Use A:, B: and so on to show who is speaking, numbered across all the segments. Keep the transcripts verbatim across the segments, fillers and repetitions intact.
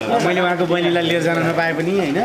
A: मैले उहाँको बहिनीलाई लिएर जान नपाए पनि होइन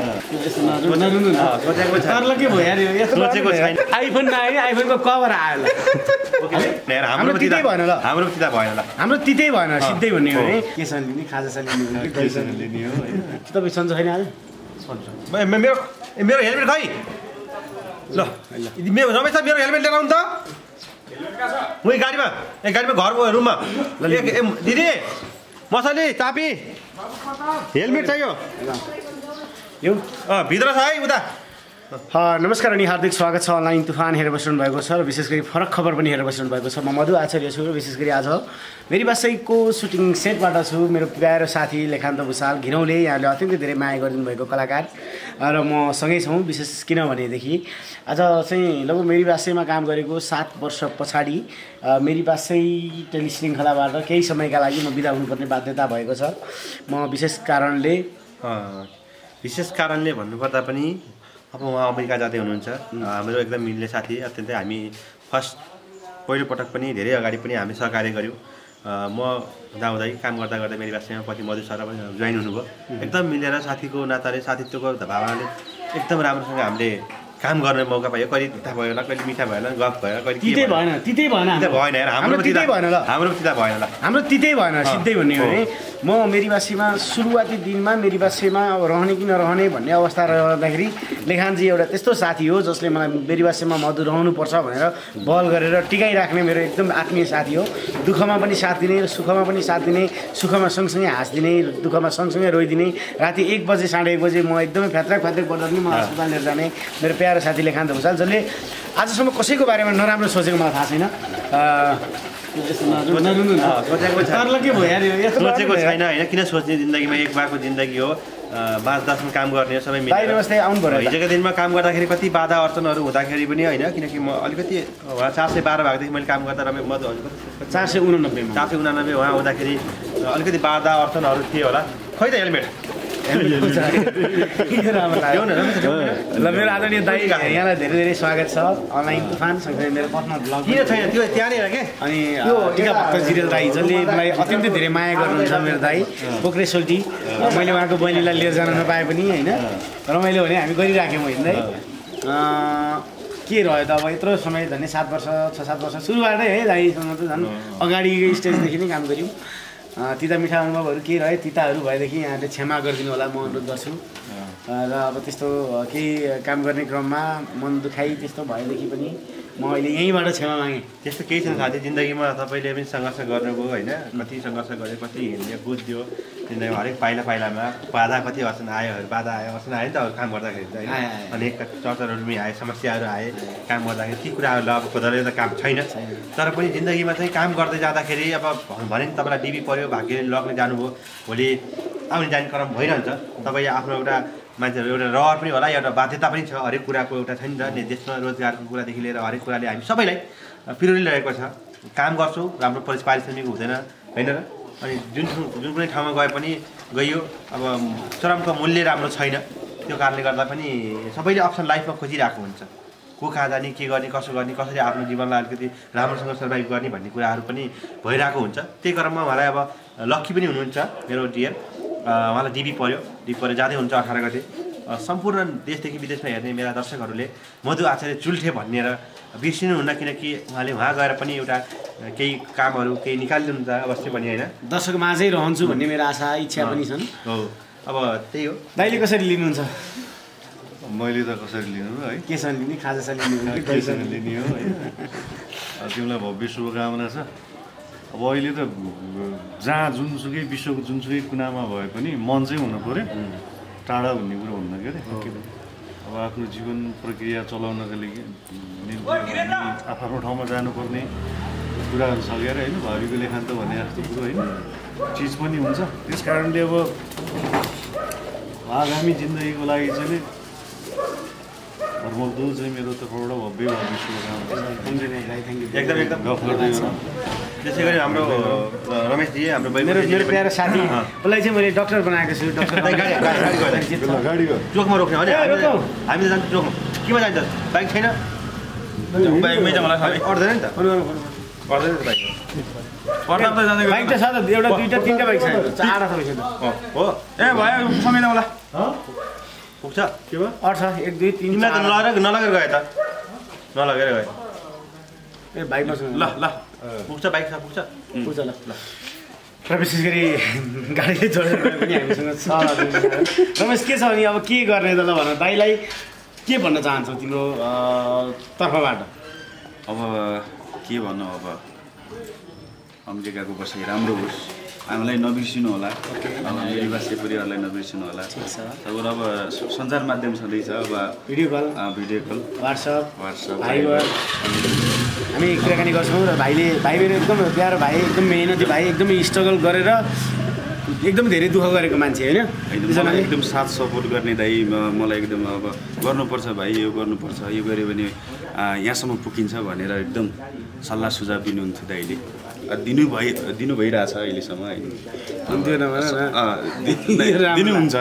A: सोचेको छैन। आइफोन नआयो आइफोनको कभर आयो हाम्रो तितै भएन ल हाम्रो तिता भएन ल हाम्रो तितै भएन सिधै भन्ने हो भने के सन लिने खाजा सन लिने हो कि दही सन लिने हो होइन तपाईँ सन्चो छैन आज
B: मेरो मेरो हेलमेट खै ल मेरो रमेश मेरो हेलमेट लिएर आउनु त उही गाडीमा ए गाडीमा घरको रुममा दिदी मसली चापी हेलमेट चाहियो
A: यो
B: भित्र छ है उता।
A: नमस्कार अनि हार्दिक स्वागत छ। अनलाइन तुफान हेरेर बस्नु भएको छ र विशेष गरी फरक खबर पनि हेरेर बस्नु भएको छ। म मधु आचार्य छु र विशेष गरी आज मेरी बासैको सुटिङ सेटबाट छु। मेरो प्यारो साथी लेखान्त भुषाल घिरौले यहाँले अत्यन्तै धेरै माया गरिदिनु भएको कलाकार र म सँगै छौँ। विशेष किनभनेदेखि आज चाहिँ लगभग मेरी बासैमा काम गरेको सात वर्ष पछाडि मेरी बासै टेलिश्रृङ्खलाबाट केही समयका लागि म बिदा हुनुपर्ने बाध्यता भएको छ। म विशेष कारणले
B: विशेष कारणले भन्नुपर्दा पनि अब उहाँ अमेरिका जाँदै हुनुहुन्छ। हाम्रो एकदम मिल्ने साथी अत्यन्तै हामी फर्स्ट पहिलोपटक पनि धेरै अगाडि पनि हामी सहकार्य गऱ्यौँ। म हुँदाहुँदै काम गर्दा गर्दा मेरी बासैमा पछि मधु सर पनि जोइन हुनुभयो। एकदम मिलेर साथीको नाताले साथीत्वको भावनाले एकदम राम्रोसँग हामीले काम गर्ने मौका पायो। कहिले तिता भयो होला कहिले मिठा भएन गफ भयो कहिले
A: तितै भएन तितै भएन
B: भएन हाम्रो तितै भएन ल हाम्रो तिता भएन ल
A: हाम्रो तितै भएन सिधै भन्ने हो भने म मेरी बासीमा सुरुवाती दिनमा मेरी बासीमा अब रहने कि नरहने भन्ने अवस्था रहँदाखेरि लेखानजी एउटा त्यस्तो साथी हो जसले मलाई मेरी बासीमा मधु रहनुपर्छ भनेर बल गरेर टिकाइराख्ने मेरो एकदम आत्मीय साथी हो। दुःखमा पनि साथ दिने सुखमा पनि साथ दिने सुखमा सँगसँगै हाँसिदिने दुःखमा सँगसँगै रोइदिने राति एक बजे साढे एक बजे म एकदमै फ्यात्रक फ्यात्रक पर्दा पनि म अस्पताल लिएर जाने मेरो प्यारो साथी लेखान्त भुषाल जसले आजसम्म कसैको बारेमा नराम्रो सोचेको मलाई थाहा छैन।
B: सोचेको छैन होइन किन सोच्ने जिन्दगीमा एक बारको जिन्दगी हो। बाँच दसमा काम गर्ने सबै हिजोको दिनमा काम गर्दाखेरि कति बाधा अर्चनहरू हुँदाखेरि पनि होइन किनकि म अलिकति उहाँ चार सय बाह्र भागदेखि मैले काम गर्दा रमे मधु
A: चार सय उनानब्बे
B: चार सय उनानब्बे उहाँ हुँदाखेरि अलिकति बाधा अर्चनहरू थिए होला। खै त हेलमेट
A: ल मेरो आदरणीय दाइ यहाँलाई धेरै धेरै स्वागत छ। अनलाइन तुफान सँगसँगै मेरो पर्सनल ब्लग
B: किन छैन त्यो त्यहाँनिर के
A: अनि यो टिका भक्त जिरेल दाई जसले मलाई अत्यन्तै धेरै माया गर्नुहुन्छ मेरो दाई पोखरे सोल्टी। मैले उहाँको बहिनीलाई लिएर जान नपाए पनि होइन रमाइलो भने हामी गरिराख्यौँ हिँड्दै के रह्यो त अब यत्रो समय झन् सात वर्ष छ सात वर्ष सुरुबाटै है दाइसँग त झन् अगाडि स्टेजदेखि नै काम गऱ्यौँ। तिता मिठा अनुभवहरू केही रह्यो तिताहरू भएदेखि यहाँले क्षमा गरिदिनु होला म अनुरोध गर्छु। र अब त्यस्तो केही काम गर्ने क्रममा मन दुखाइ त्यस्तो भएदेखि पनि म अहिले यहीँबाट क्षमा मागेँ।
B: त्यस्तो केही छैन साथी जिन्दगीमा तपाईँले पनि सङ्घर्ष गर्नुभयो होइन कति सङ्घर्ष गऱ्यो कति हिँड्यो बुझ्यो जिन्दगीमा हरेक पाइला पाइलामा बाधा कति अर्चन आयो बाधा आयो अर्चन आयो नि त काम गर्दाखेरि त होइन अनेक चर्चाहरू पनि आए समस्याहरू आए काम गर्दाखेरि ती कुराहरू अब खोज्दै त काम छैन। तर पनि जिन्दगीमा चाहिँ काम गर्दै जाँदाखेरि अब भने नि तपाईँलाई डिबी पऱ्यो भाग्यले लग्न जानुभयो भोलि आउने जाने क्रम भइरहन्छ। तपाईँ आफ्नो एउटा मान्छेहरू एउटा रहर पनि होला एउटा बाध्यता पनि छ हरेक कुराको एउटा छ नि त देशमा रोजगारको कुरादेखि लिएर हरेक कुराले हामी सबैलाई पिरोलिरहेको छ। काम गर्छौँ राम्रो पारिश्रमिक हुँदैन होइन र अनि जुन जुन कुनै ठाउँमा गए पनि गइयो अब श्रमको मूल्य राम्रो छैन। त्यो कारणले गर्दा पनि सबैले अप्सन लाइफमा खोजिरहेको हुन्छ को कहाँ जाने के गर्ने कसो गर्ने कसरी आफ्नो जीवनलाई अलिकति राम्रोसँग सर्भाइभ गर्ने भन्ने कुराहरू पनि भइरहेको हुन्छ। त्यही क्रममा उहाँलाई अब लक्की पनि हुनुहुन्छ मेरो डियर उहाँलाई डिबी पऱ्यो डिबी पऱ्यो जाँदै हुन्छ अठार गते। सम्पूर्ण देशदेखि विदेशमा हेर्ने मेरा दर्शकहरूले मधु आचार्य चुल्ठे भनेर बिर्सिनुहुन्न किनकि उहाँले उहाँ गएर पनि एउटा केही कामहरू केही निकालिदिनुहुन्छ अवश्य पनि होइन
A: दर्शक माझै रहन्छु भन्ने मेरो आशा इच्छा पनि छन्।
B: हो अब त्यही हो।
A: दाइले कसरी लिनुहुन्छ?
C: मैले त कसरी लिनु है
A: के सन लिने खाजा सन लिने हो कि
C: पैसाले लिने हो होइन तिमीलाई भव्य शुभकामना छ। अब अहिले त जहाँ जुनसुकै विश्वको जुनसुकै कुनामा भए पनि मन चाहिँ हुनु पऱ्यो टाढा भन्ने कुरो हुन्न के अरे। अब आफ्नो जीवन प्रक्रिया चलाउनका लागि आफ्नो ठाउँमा जानुपर्ने कुराहरू छ क्या होइन भावीको लेखान्त भने जस्तो कुरो होइन चिज पनि हुन्छ। त्यस कारणले अब आगामी जिन्दगीको लागि चाहिँ धर्मदो चाहिँ मेरो तर्फबाट भव्य भव्य शुभकामना
B: एकदम एकदम गफ गर्दै त्यसै गरी हाम्रो रमेशजी हाम्रो
A: मेरो मेरो प्यारो साथी उसलाई चाहिँ मैले डक्टर बनाएको छु। डक्टर
C: गाडी
B: चोकमा रोक्ने हो हामी त जान्छ चोकमा केमा जान्छ बाइक छैन बाइकमै चाहिँ मलाई अर्दैन नि त अर्दैन नि त बाइक
D: प्रताप त जाँदै
A: बाइक त छ त एउटा दुईटा तिनटा बाइक छ चारवटा छ रहेछ त
D: हो ए भयो समय होला
B: पुग्छ
A: के भयो अठ छ एक दुई तिन
B: तिमीलाई त नलगेर नलगेर गए त नलगेर गए
A: ए बाइकमा छ
B: ल ल पुग्छ बाइक छ पुग्छ
A: पुग्छ ल ल र विशेष गरी गाडीले जोडेर पनि हामीसँग छ रमेश के छ अनि अब के गर्ने त ल भन दाइलाई के भन्न चाहन्छौ तिम्रो तर्फबाट
D: अब के भन्नु अब अमेरिकाको बसाइ राम्रो होस् हामीलाई नबिर्सिनु होला निवासी परिवारलाई नबिर्सिनु होला अब अब सञ्चार माध्यम छँदैछ अब
A: video call
D: video call
A: WhatsApp
D: WhatsApp
A: Viber हामी कुराकानी गर्छौँ र भाइले भाइ मेरो एकदम प्यारो भाइ एकदम मेहनती भाइ एकदमै स्ट्रगल गरेर एकदम धेरै दुःख गरेको मान्छे होइन
D: एकदम साथ सपोर्ट गर्ने दाइ मलाई एकदम अब गर्नुपर्छ भाइ यो गर्नुपर्छ यो गऱ्यो भने यहाँसम्म पुगिन्छ भनेर एकदम सल्लाह सुझाव दिनुहुन्थ्यो दाइले दिनु भइ दिनु भइरहेछ अहिलेसम्म होइन दिनुहुन्छ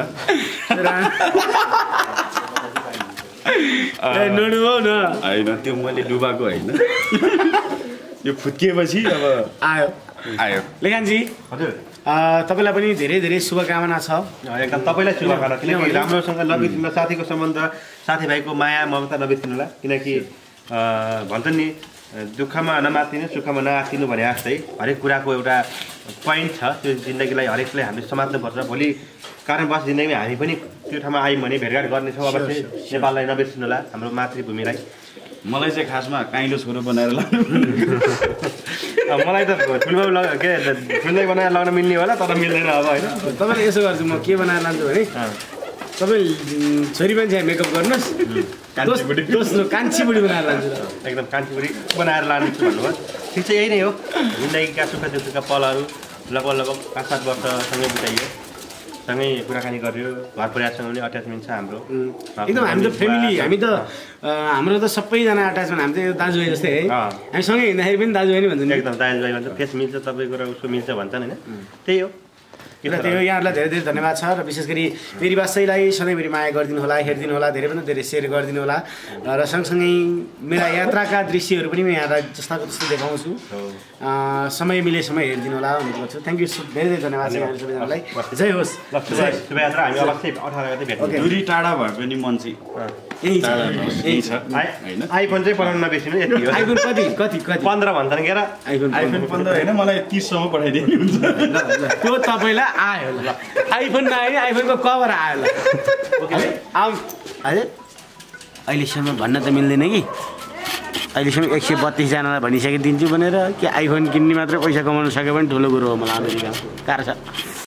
D: होइन त्यो मैले डुबाएको होइन यो फुत्किएपछि अब
A: आयो
D: आयो
A: लेखानजी
B: हजुर
A: तपाईँलाई पनि धेरै धेरै शुभकामना छ
B: एकदम तपाईँलाई शुभकामना किनकि राम्रोसँग नबिर्सिनु साथीको सम्बन्ध साथीभाइको माया ममता नबिर्सिनु होला किनकि भन्छन् नि दुःखमा नमातिनु सुखमा नआतिनु भने जस्तै हरेक कुराको एउटा पोइन्ट छ त्यो जिन्दगीलाई हरेकलाई हामीले समात्नुपर्छ भोलि कारणवश जिन्दगीमा हामी पनि त्यो ठाउँमा आयौँ भने भेटघाट गर्नेछौँ अवश्य नेपाललाई नबिर्सिनु होला हाम्रो मातृभूमिलाई
D: मलाई चाहिँ खासमा काइलो छोरो बनाएर लाग्नु
B: मलाई त फुलबाउ लग के फुलबाई बनाएर लगाउन मिल्ने होला तर मिल्दैन अब होइन
A: तपाईँलाई यसो गर्छु म के बनाएर लान्छु भने तपाईँ छोरी मान्छे मेकअप गर्नुहोस् दोस्रो कान्छी बुढी बनाएर लान्छु
B: एकदम कान्छी बुढी बनाएर लान्छु भन्नुभयो ठिक छ यही नै हो जिन्दगीका सुख दुःखका पलहरू लगभग लगभग पाँच सात वर्ष सँगै बिताइयो सँगै कुराकानी गर्यो घर परिवारसँग पनि अट्याचमेन्ट छ हाम्रो
A: एकदम हामी त फ्यामिली हामी त हाम्रो त सबैजना अट्याचमेन्ट हामी त यो दाजुभाइ जस्तै है हामी सँगै हिँड्दाखेरि पनि दाजुभाइ नै भन्छौँ
B: एकदम दाजुभाइ भन्छ फेस मिल्छ तपाईँको र उसको मिल्छ भन्छन् होइन त्यही हो
A: र त्यो यहाँहरूलाई धेरै धेरै धन्यवाद छ र विशेष गरी फेरि वास्तैलाई सधैँभरि माया गरिदिनु होला हेरिदिनु होला धेरै भन्दा धेरै सेयर गरिदिनु होला र सँगसँगै मेरा यात्राका दृश्यहरू पनि म यहाँलाई जस्ताको जस्तो देखाउँछु समय मिले समय हेरिदिनु होला भन्ने गर्छु थ्याङ्क यू धेरै धेरै धन्यवाद छ यहाँहरू सबैजनालाई जय होस्
B: शुभयात्रा हामी अवश्य अठार गते भेट्छौँ
D: दुरी टाढा भए पनि मन चाहिँ
A: यही छ
D: यही छ
B: आइफोन चाहिँ पठाउनु नबिर्सिनु यति हो
A: आइफोन कति कति कति
B: पन्ध्र भन्छन् के र
A: आइफोन
D: आइफोन पन्ध्र होइन मलाई तिससम्म पठाइदिनु हुन्छ
A: त्यो तपाईँलाई आयो ल आइफोन नआयो नि आइफोनको कभर आयो ल आउ हजुर अहिलेसम्म भन्न त मिल्दैन कि अहिलेसम्म एक सय बत्तिसजनालाई भनिसकिदिन्छु भनेर कि आइफोन किन्ने मात्रै पैसा कमाउनु सक्यो भने ठुलो कुरो हो मलाई अमेरिकामा गाह्रो छ